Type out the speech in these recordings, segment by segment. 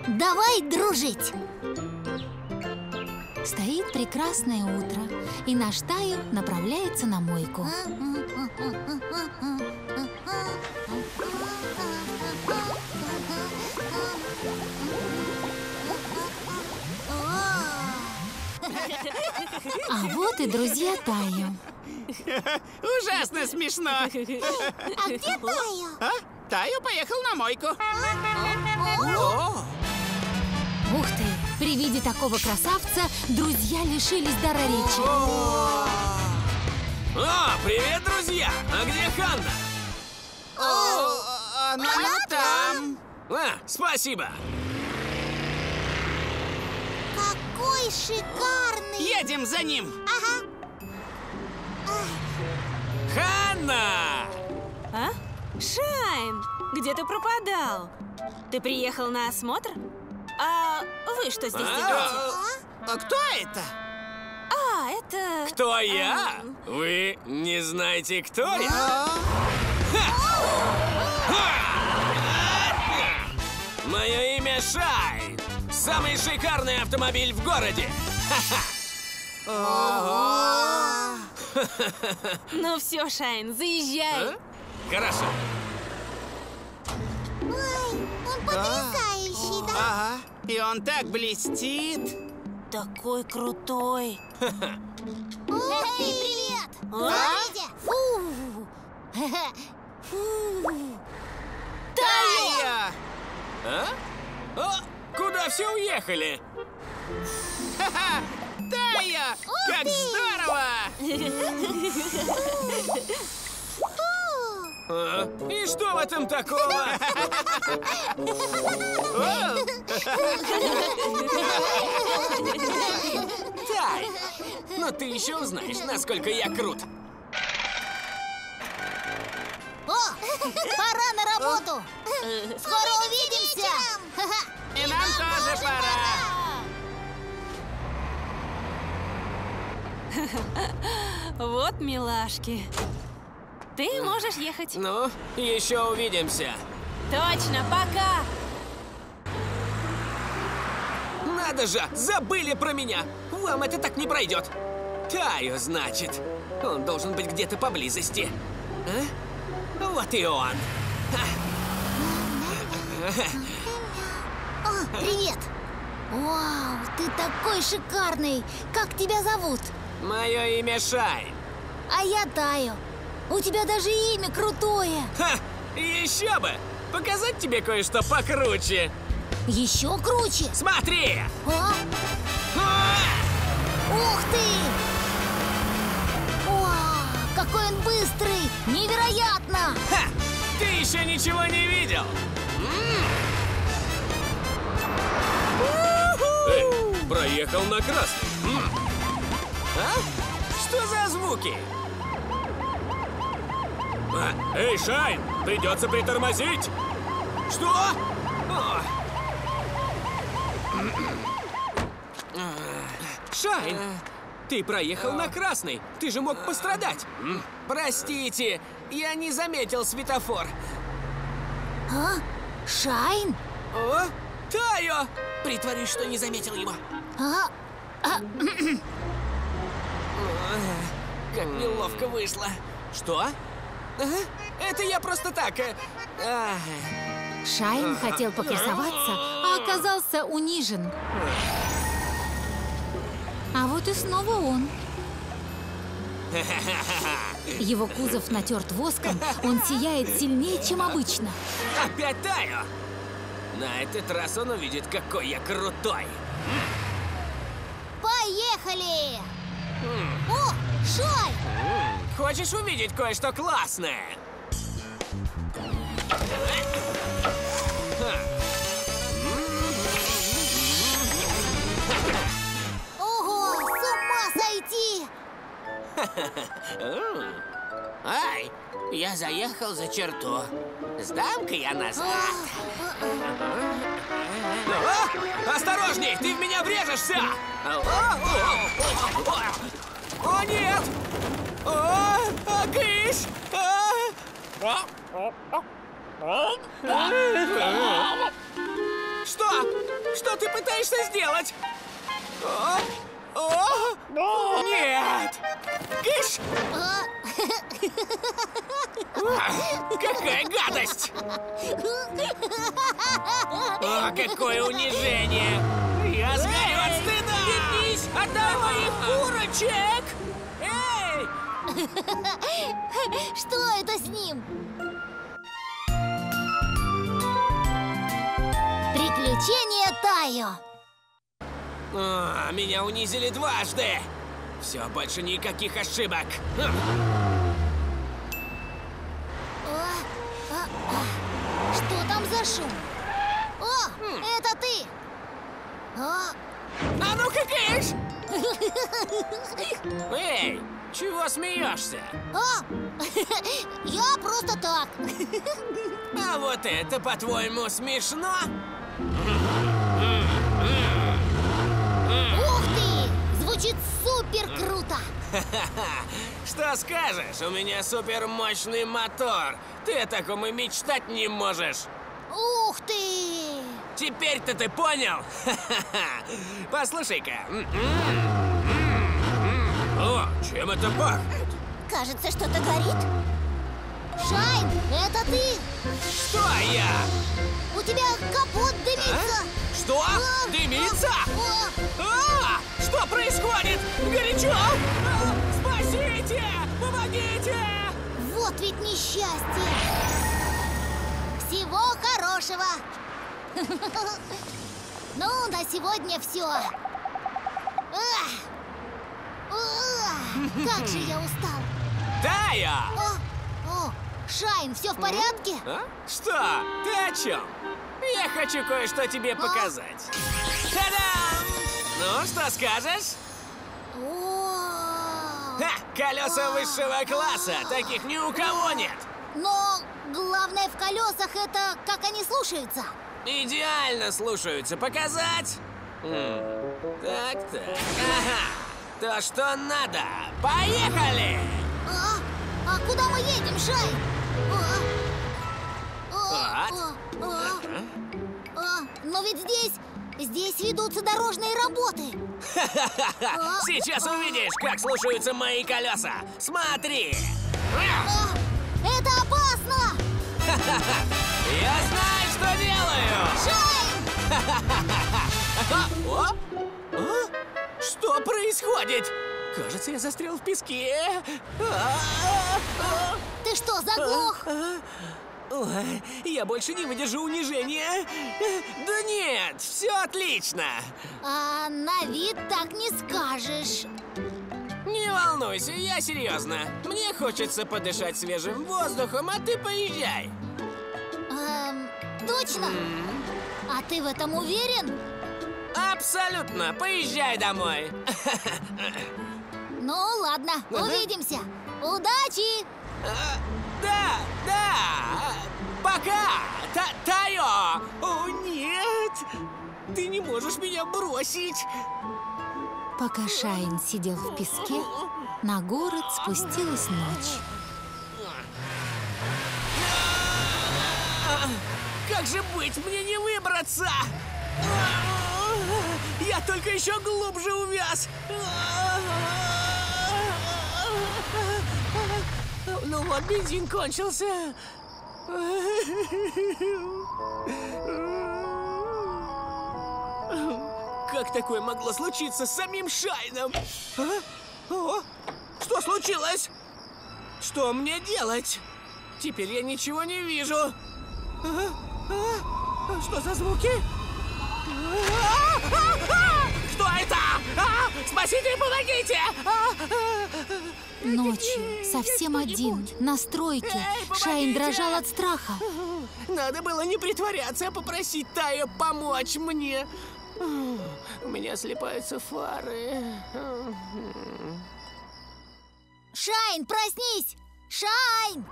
Давай дружить. Стоит прекрасное утро, и наш Таю направляется на мойку. А вот и друзья Таю. Ужасно смешно. А где Таю? А? Таю поехал на мойку. Ух ты! При виде такого красавца друзья лишились дара речи. О, привет, друзья! А где Ханна? Она там. Спасибо. Какой шикарный! Едем за ним. Ага. Ханна! А? Шайн, где ты пропадал? Ты приехал на осмотр? А вы что здесь делаете? А кто это? А, это... Кто я? Вы не знаете, кто я? Мое имя Шайн. Самый шикарный автомобиль в городе. Ну все, Шайн, заезжай. Хорошо. Ой, он потрясающий, да? Ага. И он так блестит. Такой крутой. Эй, привет! А? Смотрите! Фу! Тая! А? О, куда все уехали? Ха-ха! Тая! Как здорово! И что в этом такого? Тай, но ты еще узнаешь, насколько я крут. О, пора на работу! Скоро увидимся! И нам тоже пора. Вот милашки. Ты можешь ехать. Ну, еще увидимся. Точно, пока. Надо же, забыли про меня. Вам это так не пройдет. Таю, значит. Он должен быть где-то поблизости. А? Вот и он. О, привет! Вау, ты такой шикарный! Как тебя зовут? Мое имя Шайн. А я Таю. У тебя даже имя крутое. Ха! Еще бы! Показать тебе кое-что покруче. Еще круче. Смотри! А? Ух ты! Вау, какой он быстрый! Невероятно! Ха! Ты еще ничего не видел? Эй, проехал на красный. А? Что за звуки? Эй, Шайн, придется притормозить. Что? Шайн, ты проехал на красный. Ты же мог пострадать. Простите, я не заметил светофор. А? Шайн? О, Тайо! Притворись, что не заметил его. А? Как неловко вышло. Что? Ага, это я просто так. Шайн хотел покрасоваться, а оказался унижен. А вот и снова он. Его кузов натерт воском, он сияет сильнее, чем обычно. Опять Тайо! На этот раз он увидит, какой я крутой. Поехали! О, Шайн! Хочешь увидеть кое-что классное? Ого, с ума сойти! Ай, я заехал за черту. Сдам-ка я назад. Осторожней, ты в меня врежешься! О, нет! О, кыш! Что? собираешься сделать? Нет! Кыш! Какая гадость! О, какое унижение! Я сгорю от стыда! Вернись! Отдай моих курочек! Эй! Что это с ним? Приключения Тайо. Меня унизили дважды! Все, больше никаких ошибок! Что там за шум? О, это ты! А ну-ка, кыш! Эй, чего смеешься? Я просто так. А вот это, по-твоему, смешно? Ух ты! Звучит супер круто! Что скажешь? У меня супер мощный мотор. Ты о таком и мечтать не можешь. Ух ты! Теперь-то ты понял? Послушай-ка. О, чем это пахнет? Кажется, что-то горит. Шайн, это ты? Что я? У тебя капот дымится. Что? Дымится? Что происходит? Горячо! Спасите! Помогите! Вот ведь несчастье. Всего хорошего. Ну, на сегодня все. Как же я устал. Тайо! Шайн, все в порядке? Что? Ты о чем? Я хочу кое-что тебе показать. Та-дам! Ну, что скажешь? Колеса высшего класса! Таких ни у кого нет! Но главное в колесах это как они слушаются. Идеально слушаются. Показать? Так-так. Ага. То, что надо. Поехали! А куда мы едем, Шайн? Но ведь здесь ведутся дорожные работы. Сейчас увидишь, как слушаются мои колеса. Смотри! Это опасно! Я знаю, что делаю! Шайн! Что происходит? Кажется, я застрял в песке. Ты что, заглох? Ой, я больше не выдержу унижения. Да нет, все отлично. На вид так не скажешь. Не волнуйся, я серьезно. Мне хочется подышать свежим воздухом, а ты поезжай. Точно? А ты в этом уверен? Абсолютно. Поезжай домой. Ну, ладно, увидимся. Удачи! Да. Пока. Тайо. О, нет. Ты не можешь меня бросить. Пока Шайн сидел в песке, на город спустилась ночь. Как же быть? Мне не выбраться! Я только еще глубже увяз! Ну вот, бензин кончился. Как такое могло случиться с самим Шайном? Что случилось? Что мне делать? Теперь я ничего не вижу. Что за звуки? Что это? Спасите, помогите! Ночью, совсем один, на стройке, Шайн дрожал от страха. Надо было не притворяться, а попросить Тайо помочь мне. У меня слипаются фары. Шайн, проснись! Шайн!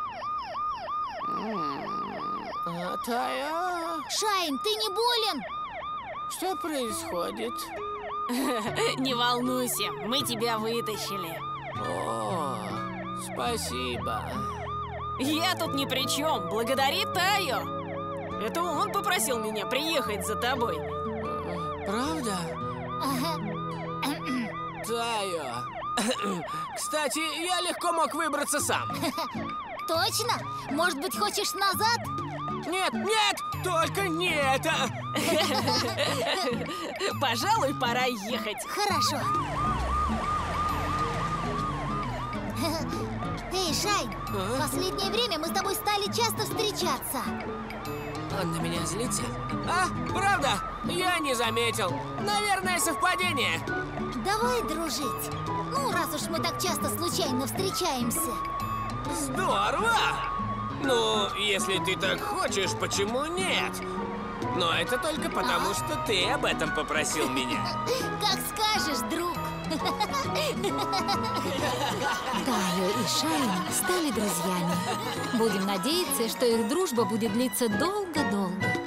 Тайо? Шайн, ты не болен? Что происходит? Не волнуйся, мы тебя вытащили. О, спасибо. Я тут ни при чем, благодари Тайо. Это он попросил меня приехать за тобой. Правда? Ага. Тайо. Кстати, я легко мог выбраться сам. Точно? Может быть, хочешь назад? Нет, нет, только не это. Пожалуй, пора ехать. Хорошо. Эй, Шайн, в последнее время мы с тобой стали часто встречаться. Он на меня злится? А, правда? Я не заметил. Наверное, совпадение. Давай дружить. Ну, раз уж мы так часто случайно встречаемся. Здорово! Ну, если ты так хочешь, почему нет? Но это только потому, что ты об этом попросил меня. Как скажешь, друг. Тайо и Шайн стали друзьями. Будем надеяться, что их дружба будет длиться долго-долго.